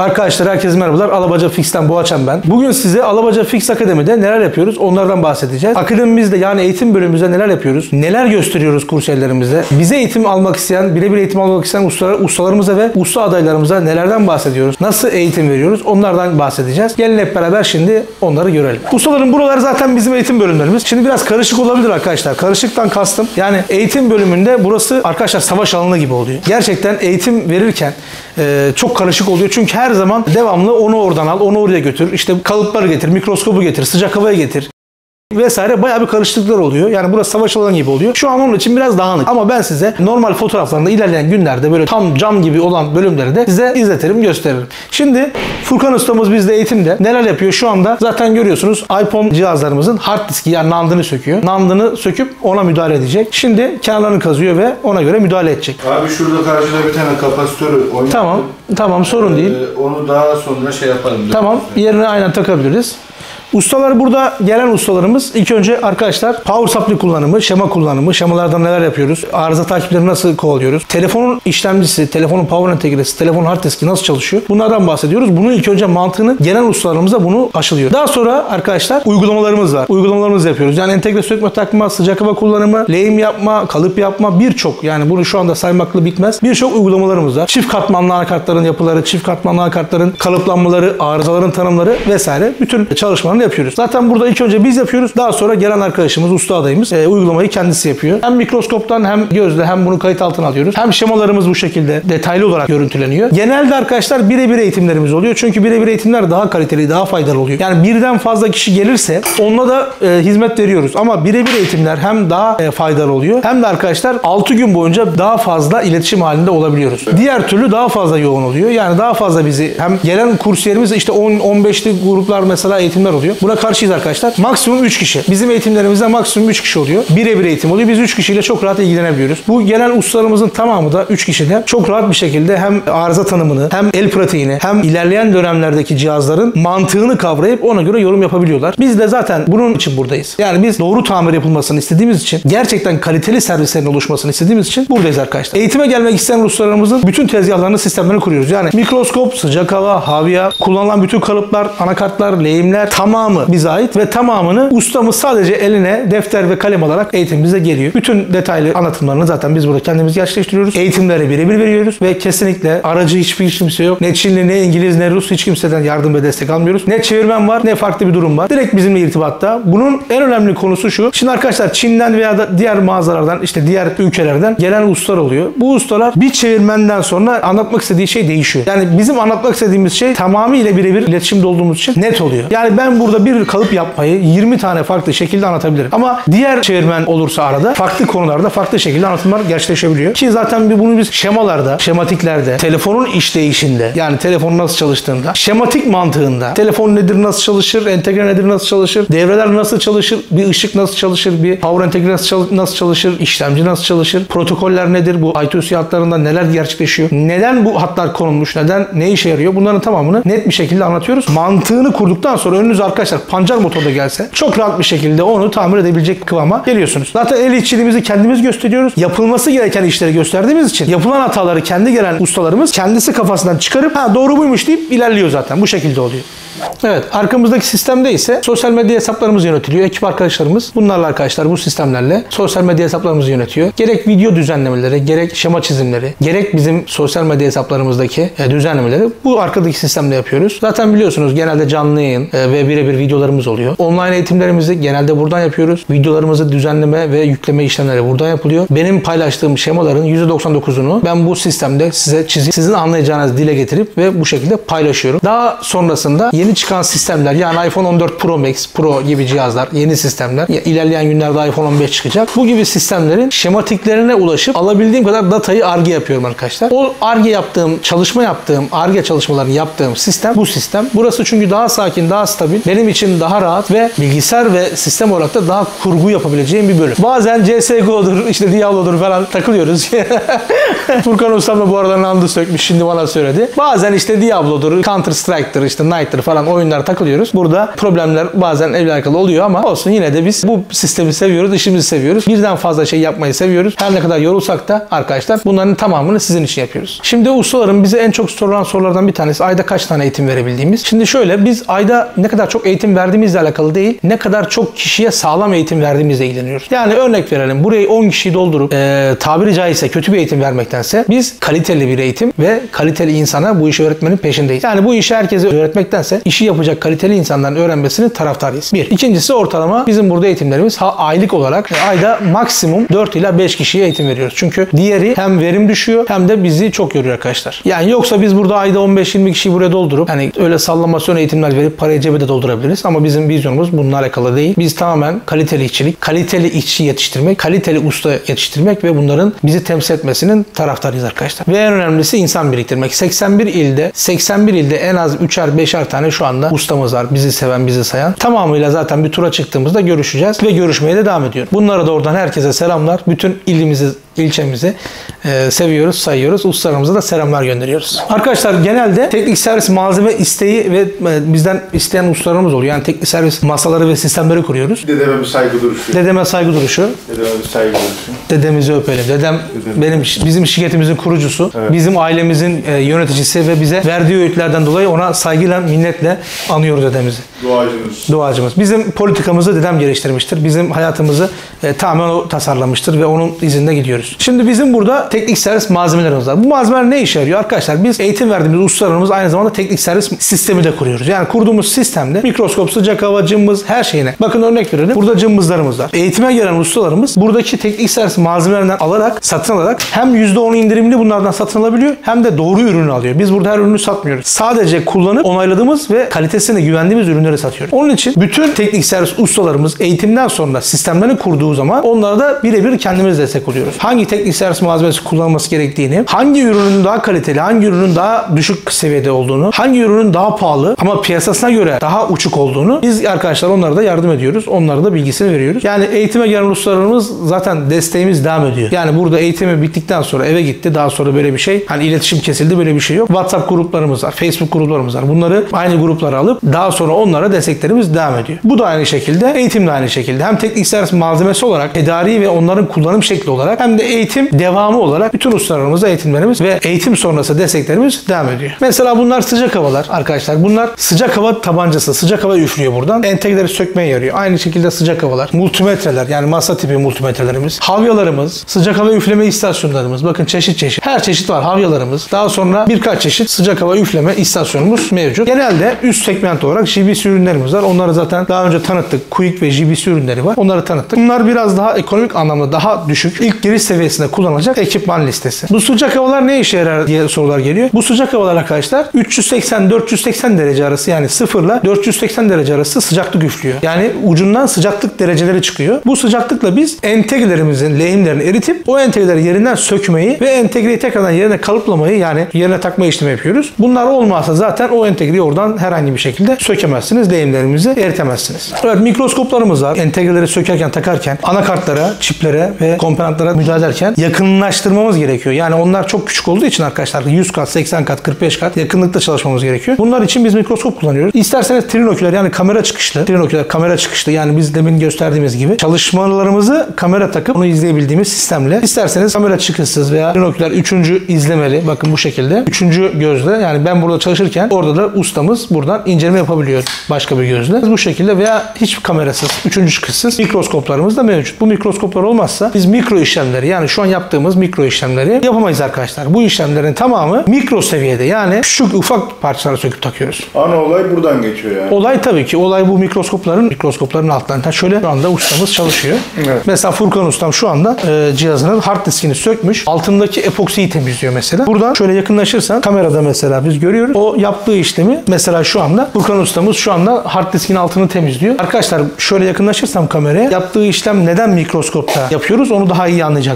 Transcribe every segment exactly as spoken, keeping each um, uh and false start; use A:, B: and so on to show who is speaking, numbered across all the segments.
A: Arkadaşlar herkese merhabalar. Alabaca Fix'ten Boğaçan ben. Bugün size Alabaca Fix Akademi'de neler yapıyoruz onlardan bahsedeceğiz. Akademimizde yani eğitim bölümümüzde neler yapıyoruz? Neler gösteriyoruz kursiyerlerimize? Bize eğitim almak isteyen, birebir eğitim almak isteyen ustalar, ustalarımıza ve usta adaylarımıza nelerden bahsediyoruz? Nasıl eğitim veriyoruz? Onlardan bahsedeceğiz. Gelin hep beraber şimdi onları görelim. Ustaların buraları zaten bizim eğitim bölümlerimiz. Şimdi biraz karışık olabilir arkadaşlar. Karışıktan kastım. Yani eğitim bölümünde burası arkadaşlar savaş alanı gibi oluyor. Gerçekten eğitim verirken e, çok karışık oluyor. Çünkü her zaman devamlı onu oradan al, onu oraya götür. İşte kalıpları getir, mikroskobu getir, sıcak havaya getir vesaire, bayağı bir karışıklıklar oluyor. Yani burası savaş alanı gibi oluyor. Şu an onun için biraz dağınık. Ama ben size normal fotoğraflarında ilerleyen günlerde böyle tam cam gibi olan bölümleri de size izletirim, gösteririm. Şimdi Furkan ustamız bizde eğitimde neler yapıyor? Şu anda zaten görüyorsunuz iPhone cihazlarımızın hard diski yani nandını söküyor. Nandını söküp ona müdahale edecek. Şimdi kenarlarını kazıyor ve ona göre müdahale edecek.
B: Abi şurada karşıda bir tane kapasitörü oynattım.
A: Tamam. Tamam, sorun
B: ee,
A: değil.
B: Onu daha sonra şey yaparım.
A: Tamam. Yerine aynen takabiliriz. Ustalar burada gelen ustalarımız ilk önce arkadaşlar power supply kullanımı, şema kullanımı, şemalardan neler yapıyoruz, arıza takipleri nasıl kovalıyoruz, telefonun işlemcisi, telefonun power entegresi, telefonun hard diski nasıl çalışıyor, bunlardan bahsediyoruz. Bunun ilk önce mantığını gelen ustalarımıza bunu aşılıyor. Daha sonra arkadaşlar uygulamalarımız var. Uygulamalarımızı yapıyoruz. Yani entegre sökme takma, sıcak hava kullanımı, lehim yapma, kalıp yapma, birçok, yani bunu şu anda saymakla bitmez. Birçok uygulamalarımız var. Çift katmanlı anakartların yapıları, çift katmanlı anakartların kalıplanmaları, arızaların tanımları vesaire bütün çalışmalarını yapıyoruz. Zaten burada ilk önce biz yapıyoruz. Daha sonra gelen arkadaşımız, usta adayımız e, uygulamayı kendisi yapıyor. Hem mikroskoptan hem gözle hem bunu kayıt altına alıyoruz. Hem şemalarımız bu şekilde detaylı olarak görüntüleniyor. Genelde arkadaşlar birebir eğitimlerimiz oluyor. Çünkü birebir eğitimler daha kaliteli, daha faydalı oluyor. Yani birden fazla kişi gelirse onunla da e, hizmet veriyoruz. Ama birebir eğitimler hem daha e, faydalı oluyor hem de arkadaşlar altı gün boyunca daha fazla iletişim halinde olabiliyoruz. Diğer türlü daha fazla yoğun oluyor. Yani daha fazla bizi hem gelen kursiyerimiz işte on on beşli gruplar mesela eğitimler oluyor. Buna karşıyız arkadaşlar. Maksimum üç kişi. Bizim eğitimlerimizde maksimum üç kişi oluyor. Birebir eğitim oluyor. Biz üç kişiyle çok rahat ilgilenebiliyoruz. Bu gelen ustalarımızın tamamı da üç kişide çok rahat bir şekilde hem arıza tanımını, hem el pratiğini, hem ilerleyen dönemlerdeki cihazların mantığını kavrayıp ona göre yorum yapabiliyorlar. Biz de zaten bunun için buradayız. Yani biz doğru tamir yapılmasını istediğimiz için, gerçekten kaliteli servislerin oluşmasını istediğimiz için buradayız arkadaşlar. Eğitime gelmek isteyen ustalarımızın bütün tezgahlarını, sistemlerini kuruyoruz. Yani mikroskop, sıcak hava, havya, kullanılan bütün kalıplar, anakartlar, lehimler tamamı bize ait ve tamamını ustamız sadece eline defter ve kalem alarak eğitimimize geliyor. Bütün detaylı anlatımlarını zaten biz burada kendimiz gerçekleştiriyoruz. Eğitimleri birebir veriyoruz ve kesinlikle aracı hiçbir kimse yok. Ne Çinli, ne İngiliz, ne Rus, hiç kimseden yardım ve destek almıyoruz. Ne çevirmen var, ne farklı bir durum var. Direkt bizimle irtibatta. Bunun en önemli konusu şu. Şimdi arkadaşlar Çin'den veya da diğer mağazalardan, işte diğer ülkelerden gelen ustalar oluyor. Bu ustalar bir çevirmenden sonra anlatmak istediği şey değişiyor. Yani bizim anlatmak istediğimiz şey tamamıyla birebir iletişimde olduğumuz için net oluyor. Yani ben burada bir kalıp yapmayı yirmi tane farklı şekilde anlatabilirim. Ama diğer çevirmen olursa arada farklı konularda farklı şekilde anlatımlar gerçekleşebiliyor. Ki zaten bunu biz şemalarda, şematiklerde, telefonun işleyişinde, yani telefonun nasıl çalıştığında, şematik mantığında, telefon nedir, nasıl çalışır, entegre nedir, nasıl çalışır, devreler nasıl çalışır, bir ışık nasıl çalışır, bir power entegre nasıl çalışır, işlemci nasıl çalışır, protokoller nedir, bu I two C hatlarında neler gerçekleşiyor, neden bu hatlar konulmuş, neden, ne işe yarıyor, bunların tamamını net bir şekilde anlatıyoruz. Mantığını kurduktan sonra önünüze arkadaşlar pancar motorda gelse çok rahat bir şekilde onu tamir edebilecek kıvama geliyorsunuz. Zaten el işçiliğimizi kendimiz gösteriyoruz. Yapılması gereken işleri gösterdiğimiz için yapılan hataları kendi gelen ustalarımız kendisi kafasından çıkarıp ha doğru buymuş deyip ilerliyor zaten. Bu şekilde oluyor. Evet, arkamızdaki sistemde ise sosyal medya hesaplarımız yönetiliyor. Ekip arkadaşlarımız bunlarla arkadaşlar bu sistemlerle sosyal medya hesaplarımızı yönetiyor. Gerek video düzenlemeleri, gerek şema çizimleri, gerek bizim sosyal medya hesaplarımızdaki düzenlemeleri bu arkadaki sistemde yapıyoruz. Zaten biliyorsunuz genelde canlı yayın ve birebir videolarımız oluyor. Online eğitimlerimizi genelde buradan yapıyoruz. Videolarımızı düzenleme ve yükleme işlemleri buradan yapılıyor. Benim paylaştığım şemaların yüzde doksan dokuzunu ben bu sistemde size çizip sizin anlayacağınız dile getirip ve bu şekilde paylaşıyorum. Daha sonrasında yeni çıkan sistemler, yani iPhone on dört Pro Max, Pro gibi cihazlar, yeni sistemler, ilerleyen günlerde iPhone on beş çıkacak. Bu gibi sistemlerin şematiklerine ulaşıp alabildiğim kadar datayı Ar-Ge yapıyorum arkadaşlar. O Ar-Ge yaptığım, çalışma yaptığım, Ar-Ge çalışmalarını yaptığım sistem bu sistem. Burası çünkü daha sakin, daha stabil, benim için daha rahat ve bilgisayar ve sistem olarak da daha kurgu yapabileceğim bir bölüm. Bazen C S G O'dur, işte Diablo'dur falan takılıyoruz. Furkan Ustam da bu arada nandı sökmüş, şimdi bana söyledi. Bazen işte Diablo'dur, Counter Strike'dır, işte Knight'tır falan falan oyunlar takılıyoruz. Burada problemler bazen evle alakalı oluyor ama olsun, yine de biz bu sistemi seviyoruz, işimizi seviyoruz. Birden fazla şey yapmayı seviyoruz. Her ne kadar yorulsak da arkadaşlar bunların tamamını sizin için yapıyoruz. Şimdi ustaların bize en çok sorulan sorulardan bir tanesi ayda kaç tane eğitim verebildiğimiz. Şimdi şöyle, biz ayda ne kadar çok eğitim verdiğimizle alakalı değil, ne kadar çok kişiye sağlam eğitim verdiğimizle ilgileniyoruz. Yani örnek verelim, burayı on kişiyi doldurup e, tabiri caizse kötü bir eğitim vermektense biz kaliteli bir eğitim ve kaliteli insana bu işi öğretmenin peşindeyiz. Yani bu işi herkese öğretmektense işi yapacak kaliteli insanların öğrenmesini taraftarıyız. Bir. İkincisi, ortalama bizim burada eğitimlerimiz ha, aylık olarak e, ayda maksimum dört ila beş kişiye eğitim veriyoruz. Çünkü diğeri hem verim düşüyor hem de bizi çok yoruyor arkadaşlar. Yani yoksa biz burada ayda on beş yirmi kişiyi buraya doldurup hani öyle sallamasyon eğitimler verip parayı cebe de doldurabiliriz. Ama bizim vizyonumuz bununla alakalı değil. Biz tamamen kaliteli işçilik, kaliteli işçi yetiştirmek, kaliteli usta yetiştirmek ve bunların bizi temsil etmesinin taraftarıyız arkadaşlar. Ve en önemlisi insan biriktirmek. seksen bir ilde, seksen bir ilde en az üçer beşer tane şu anda ustamız var. Bizi seven, bizi sayan. Tamamıyla zaten bir tura çıktığımızda görüşeceğiz ve görüşmeye de devam ediyoruz. Bunlara da oradan herkese selamlar. Bütün ilimizi, ilçemizi e, seviyoruz, sayıyoruz. Ustalarımıza da selamlar gönderiyoruz. Arkadaşlar genelde teknik servis malzeme isteği ve e, bizden isteyen ustalarımız oluyor. Yani teknik servis masaları ve sistemleri kuruyoruz.
B: Dedeme bir saygı duruşu.
A: Dedeme saygı duruşu.
B: Dedeme bir saygı duruşu.
A: Dedemizi öpelim. Dedem
B: Dedem.
A: benim bizim şirketimizin kurucusu.
B: Evet.
A: Bizim ailemizin e, yöneticisi ve bize verdiği öğütlerden dolayı ona saygıyla, minnetle anıyoruz dedemizi.
B: Duacımız.
A: Duacımız. Bizim politikamızı dedem geliştirmiştir. Bizim hayatımızı e, tamamen o tasarlamıştır ve onun izinde gidiyoruz. Şimdi bizim burada teknik servis malzemelerimiz var. Bu malzemeler ne işe yarıyor arkadaşlar? Biz eğitim verdiğimiz ustalarımız aynı zamanda teknik servis sistemi de kuruyoruz. Yani kurduğumuz sistemde mikroskop, sıcak hava, cımbız, her şeyine. Bakın örnek verelim. Burada cımbızlarımız var. Eğitime gelen ustalarımız buradaki teknik servis malzemelerinden alarak, satın alarak hem yüzde on indirimli bunlardan satın alabiliyor hem de doğru ürünü alıyor. Biz burada her ürünü satmıyoruz. Sadece kullanıp onayladığımız ve kalitesine güvendiğimiz ürünleri satıyoruz. Onun için bütün teknik servis ustalarımız eğitimden sonra sistemlerini kurduğu zaman onlara da birebir kendimiz destek oluyoruz. Hangi teknik servis malzemesi kullanılması gerektiğini, hangi ürünün daha kaliteli, hangi ürünün daha düşük seviyede olduğunu, hangi ürünün daha pahalı ama piyasasına göre daha uçuk olduğunu biz arkadaşlar onlara da yardım ediyoruz. Onlara da bilgisini veriyoruz. Yani eğitime gelen ustalarımız zaten desteğimiz devam ediyor. Yani burada eğitimi bittikten sonra eve gitti. Daha sonra böyle bir şey, hani iletişim kesildi, böyle bir şey yok. WhatsApp gruplarımız var, Facebook gruplarımız var. Bunları aynı gruplara alıp daha sonra onlara desteklerimiz devam ediyor. Bu da aynı şekilde, eğitim de aynı şekilde. Hem teknik servis malzemesi olarak, tedariği ve onların kullanım şekli olarak hem de eğitim devamı olarak bütün ustalarımızda eğitimlerimiz ve eğitim sonrası desteklerimiz devam ediyor. Mesela bunlar sıcak havalar arkadaşlar. Bunlar sıcak hava tabancası. Sıcak hava üflüyor buradan. Entegreleri sökmeye yarıyor. Aynı şekilde sıcak havalar. Multimetreler, yani masa tipi multimetrelerimiz. Havyalarımız, sıcak hava üfleme istasyonlarımız. Bakın çeşit çeşit. Her çeşit var havyalarımız. Daha sonra birkaç çeşit sıcak hava üfleme istasyonumuz mevcut. Genelde üst segment olarak J B C ürünlerimiz var. Onları zaten daha önce tanıttık. Quick ve J B C ürünleri var. Onları tanıttık. Bunlar biraz daha ekonomik anlamda daha düşük. İlk giriş seviyesinde kullanılacak ekipman listesi. Bu sıcak havalar ne işe yarar diye sorular geliyor. Bu sıcak havalar arkadaşlar üç yüz seksen dört yüz seksen derece arası, yani sıfırla dört yüz seksen derece arası sıcaklık üflüyor. Yani ucundan sıcaklık dereceleri çıkıyor. Bu sıcaklıkla biz entegrelerimizin lehimlerini eritip o entegreleri yerinden sökmeyi ve entegreyi tekrardan yerine kalıplamayı, yani yerine takma işlemi yapıyoruz. Bunlar olmazsa zaten o entegreyi oradan herhangi bir şekilde sökemezsiniz. Lehimlerimizi eritemezsiniz. Evet, mikroskoplarımız var. Entegreleri sökerken, takarken anakartlara, çiplere ve komponentlara müdahale ederken yakınlaştırmamız gerekiyor. Yani onlar çok küçük olduğu için arkadaşlar yüz kat, seksen kat, kırk beş kat yakınlıkta çalışmamız gerekiyor. Bunlar için biz mikroskop kullanıyoruz. İsterseniz trinoküler, yani kamera çıkışlı, trinoküler kamera çıkışlı, yani biz demin gösterdiğimiz gibi çalışmalarımızı kamera takıp onu izleyebildiğimiz sistemle, isterseniz kamera çıkışsız veya trinoküler üçüncü izlemeli, bakın bu şekilde üçüncü gözle, yani ben burada çalışırken orada da ustamız buradan inceleme yapabiliyor başka bir gözle. Bu şekilde veya hiç kamerasız, üçüncü çıkışsız mikroskoplarımız da mevcut. Bu mikroskoplar olmazsa biz mikro işlemleri, yani şu an yaptığımız mikro işlemleri yapamayız arkadaşlar. Bu işlemlerin tamamı mikro seviyede, yani küçük ufak parçaları söküp takıyoruz.
B: Ana olay buradan geçiyor yani.
A: Olay tabii ki. Olay bu mikroskopların mikroskopların altlarında. Şöyle şu anda ustamız çalışıyor.
B: Evet.
A: Mesela Furkan ustam şu anda e, cihazının hard diskini sökmüş. Altındaki epoksiyi temizliyor mesela. Buradan şöyle yakınlaşırsan kamerada mesela biz görüyoruz. O yaptığı işlemi mesela şu anda Furkan ustamız şu anda hard diskin altını temizliyor. Arkadaşlar şöyle yakınlaşırsam kameraya, yaptığı işlem neden mikroskopta yapıyoruz onu daha iyi anlayacak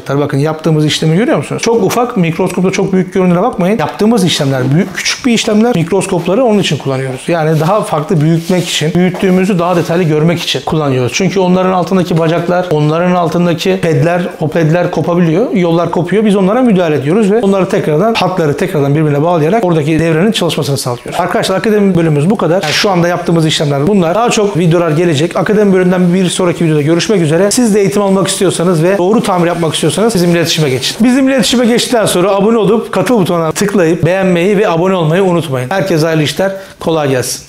A: anlayacaklar. Bakın yaptığımız işlemi görüyor musunuz? Çok ufak, mikroskopta çok büyük göründüğüne bakmayın. Yaptığımız işlemler büyük, küçük bir işlemler. Mikroskopları onun için kullanıyoruz. Yani daha farklı büyütmek için, büyüttüğümüzü daha detaylı görmek için kullanıyoruz. Çünkü onların altındaki bacaklar, onların altındaki pedler, o pedler kopabiliyor. Yollar kopuyor. Biz onlara müdahale ediyoruz ve onları tekrardan, hatları tekrardan birbirine bağlayarak oradaki devrenin çalışmasını sağlıyoruz. Arkadaşlar akademi bölümümüz bu kadar. Yani şu anda yaptığımız işlemler bunlar. Daha çok videolar gelecek. Akademi bölümünden bir sonraki videoda görüşmek üzere. Siz de eğitim almak istiyorsanız ve doğru tamir yapmak istiyorsanız bizimle iletişime geçin. Bizimle iletişime geçtikten sonra abone olup katıl butonuna tıklayıp beğenmeyi ve abone olmayı unutmayın. Herkese hayırlı işler. Kolay gelsin.